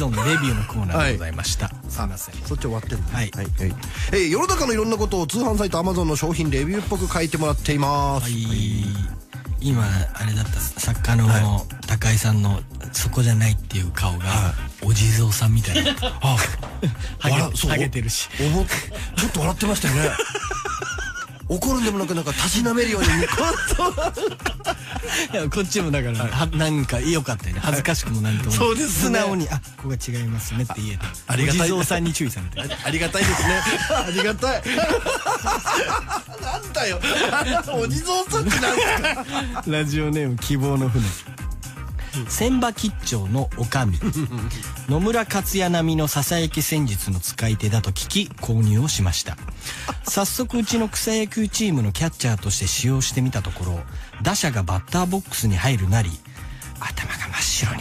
トンのレビューのコーナーでございました。すいません。 そっち終わってるの。 はい。 世の中のいろんなことを通販サイト Amazon の商品レビューっぽく書いてもらっています。 今あれだった作家の高井さんのそこじゃないっていう顔がお地蔵さんみたいな。ハゲてるし。 ちょっと笑ってましたよね。怒るんでもなくなんかたしなめるようにニコッと。 いやこっちもだからなんか良かったよね。恥ずかしくもなんとも。 そうですね。 素直にここが違いますねって言えた。 ありがたい。 お地蔵さんに注意されて。 ありがたいですね。ありがたい。なんだよ。お地蔵さんってなんですか。 ラジオネーム希望の船。千葉吉兆の女将野村克也並みのささやき戦術の使い手だと聞き購入をしました。早速うちの草野球チームのキャッチャーとして使用してみたところ、打者がバッターボックスに入るなり頭が真っ白に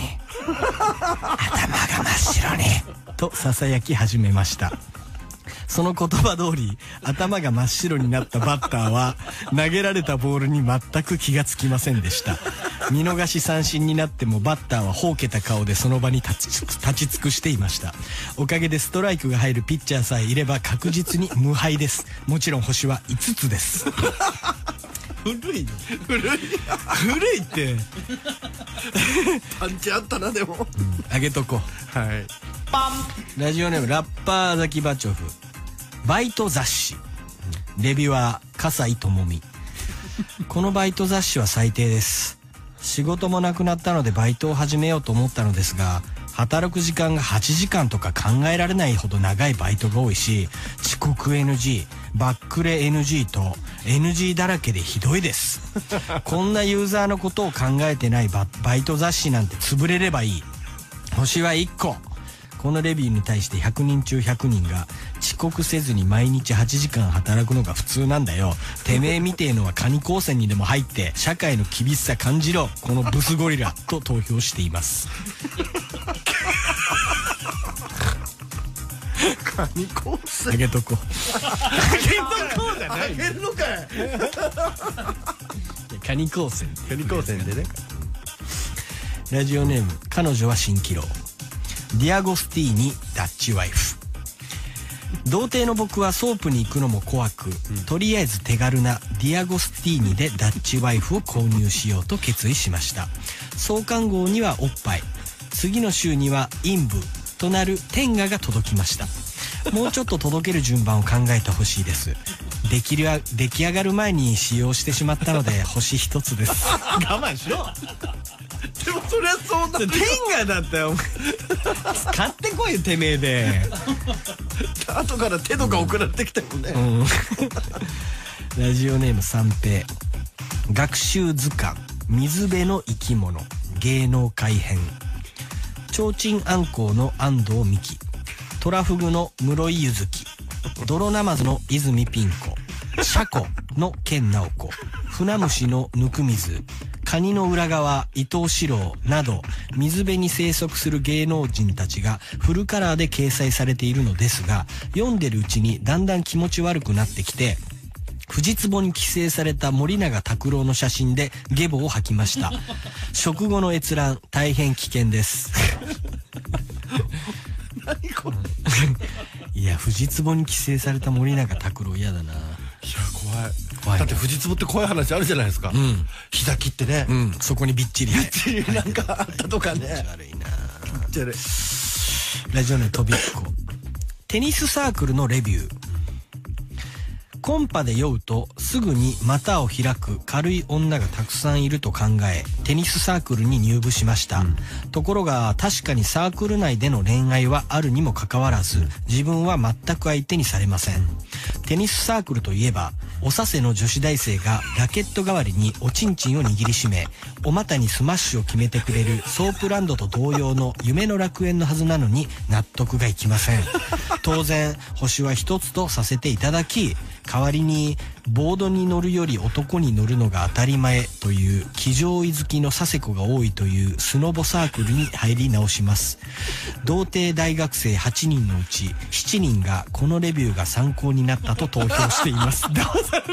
とささやき始めました。その言葉通り頭が真っ白になったバッターは投げられたボールに全く気がつきませんでした。見逃し三振になってもバッターはほうけた顔でその場に立ち尽くしていました。おかげでストライクが入るピッチャーさえいれば確実に無敗です。もちろん星は5つです。古いってパンチあったな。でもあげとこう。はい。ラジオネームラッパーザキバチョフ。バイト雑誌レビュアー笠井智美。このバイト雑誌は最低です。仕事もなくなったのでバイトを始めようと思ったのですが、働く時間が8時間とか考えられないほど長いバイトが多いし、遅刻 NG バックレ NG と NG だらけでひどいです。こんなユーザーのことを考えてないバイト雑誌なんて潰れればいい。星は1個。このレビューに対して100人中100人が遅刻せずに毎日8時間働くのが普通なんだよ。てめえみてえのはカニ高専にでも入って社会の厳しさ感じろ、このブスゴリラと投票しています。 カニ高専あげとこう。 あげるのかい。 カニ高専でね。 ラジオネーム彼女は蜃気楼。ディアゴスティーニダッチワイフ。童貞の僕はソープに行くのも怖く、とりあえず手軽なディアゴスティーニでダッチワイフを購入しようと決意しました。創刊号にはおっぱい、次の週には陰部となる天下が届きました。もうちょっと届ける順番を考えてほしいです。出来上がる前に使用してしまったので星1つです。 我慢しろ。でもそりゃそうだ。 天下だったよ。買ってこいよてめえで。 後から手とか送られてきたもんね。 ラジオネーム三平。学習図鑑水辺の生き物芸能改編。提灯あんこうの安藤美希。トラフグの室井ゆずき。泥ナマズの泉ピン子。シャコの健直子。船虫のぬくみず。カニの裏側伊藤四郎など水辺に生息する芸能人たちがフルカラーで掲載されているのですが、読んでるうちにだんだん気持ち悪くなってきて、藤壺に寄生された森永卓郎の写真でゲボを吐きました。食後の閲覧大変危険です。 何これ。 いや藤壺に寄生された森永卓郎嫌だな。 いや怖い。だって藤壺って怖い話あるじゃないですか。火だきってね。 そこにびっちりなんかあったとかね。 悪いな。ラジオネームとびっこ。テニスサークルのレビュー。コンパで酔うとすぐに股を開く軽い女がたくさんいると考えテニスサークルに入部しました、ところが確かにサークル内での恋愛はあるにもかかわらず自分は全く相手にされません。テニスサークルといえばおさせの女子大生がラケット代わりにおちんちんを握りしめお股にスマッシュを決めてくれるソープランドと同様の夢の楽園のはずなのに納得がいきません。当然星は一つとさせていただき、 代わりにボードに乗るより男に乗るのが当たり前という騎乗位好きの佐世子が多いというスノボサークルに入り直します。童貞大学生8人のうち7人がこのレビューが参考になったと投票しています。どうぞ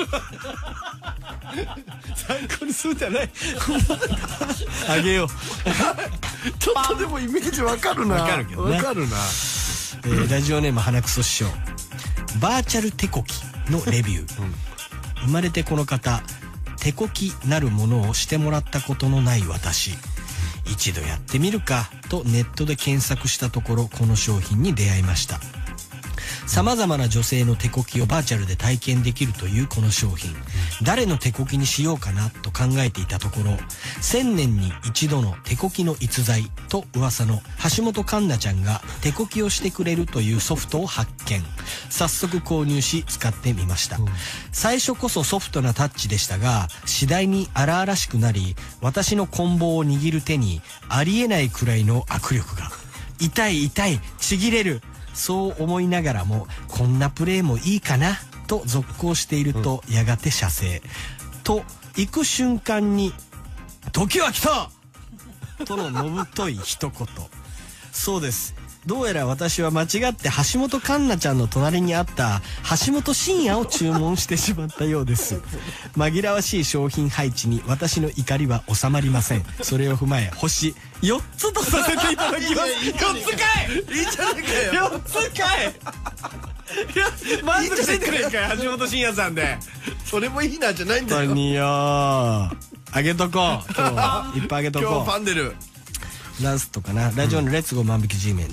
参考にするんじゃない。あげよう。 ちょっとでもイメージわかるな。 わかるけどね。 わかるな。 ラジオネーム花くそ師匠。バーチャル手こきのレビュー。生まれてこの方、手こきなるものをしてもらったことのない私。一度やってみるかとネットで検索したところ、この商品に出会いました。様々な女性の手こきをバーチャルで体験できるというこの商品。誰の手こきにしようかなと考えていたところ、1000年に一度の手こきの逸材と噂の橋本環奈ちゃんが手こきをしてくれるというソフトを発見。早速購入し使ってみました。最初こそソフトなタッチでしたが、次第に荒々しくなり、私の棍棒を握る手にありえないくらいの握力が。痛い痛い、ちぎれる。そう思いながらも、こんなプレーもいいかなと続行していると、やがて射精と行く瞬間に時は来たとののぶとい一言。そうです、どうやら私は間違って橋本環奈ちゃんの隣にあった橋本真也を注文してしまったようです。紛らわしい商品配置に私の怒りは収まりません。それを踏まえ星4つとさせていただきます。4つかい。 いいじゃねえかよ。 4つかい。いや、満足してくれんかい、橋本真也さんで。 それもいいなじゃないんだよ。 本当によ、あげとこう。今日いっぱいあげとこう。 今日ファンデルラストかな。ラジオのレッツゴー万引き G メン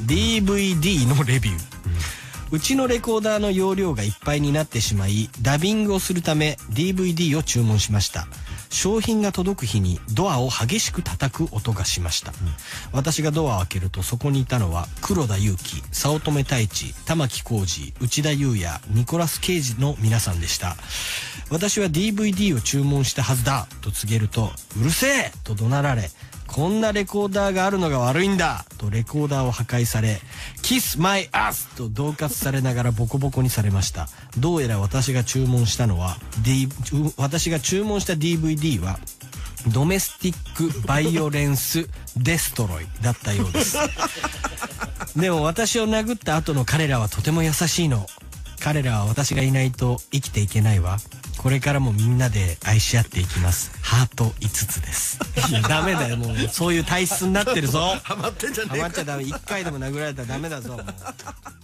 DVD のレビュー。うちのレコーダーの容量がいっぱいになってしまい、ダビングをするため DVD を注文しました。商品が届く日にドアを激しく叩く音がしました。私がドアを開けると、そこにいたのは黒田祐樹、早乙女太一、玉置浩二、内田裕也、ニコラス・ケイジの皆さんでした。私は DVD を注文したはずだと告げると、うるせえと怒鳴られ、こんなレコーダーがあるのが悪いんだとレコーダーを破壊され、キスマイアスと恫喝されながらボコボコにされました。どうやら私が注文した DVD はドメスティックバイオレンスデストロイだったようです。でも私を殴った後の彼らはとても優しいの。彼らは私がいないと生きていけないわ。これからもみんなで愛し合っていきます。ハート5つです。いや、ダメだよ、もうそういう体質になってるぞ。 ハマってんじゃねえか。 ハマっちゃダメ。1回でも殴られたらダメだぞ、もう。